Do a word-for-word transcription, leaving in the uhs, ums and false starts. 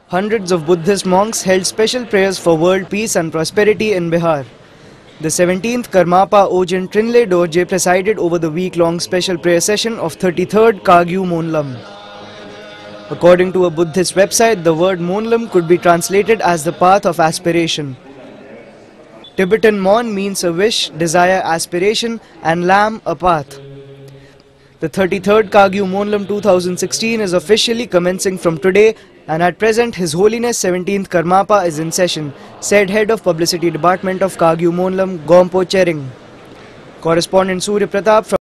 hundreds of Buddhist monks held special prayers for world peace and prosperity in Bihar. The seventeenth Karmapa Ojen Trinley Dorje presided over the week-long special prayer session of thirty-third Kagyu Monlam. According to a Buddhist website, the word Monlam could be translated as the path of aspiration. Tibetan Mon means a wish, desire, aspiration, and Lam a path. The thirty-third Kagyu Monlam two thousand sixteen is officially commencing from today, and at present His Holiness seventeenth Karmapa is in session, said Head of Publicity Department of Kagyu Monlam, Gompo Chering. Correspondent Surya Pratap from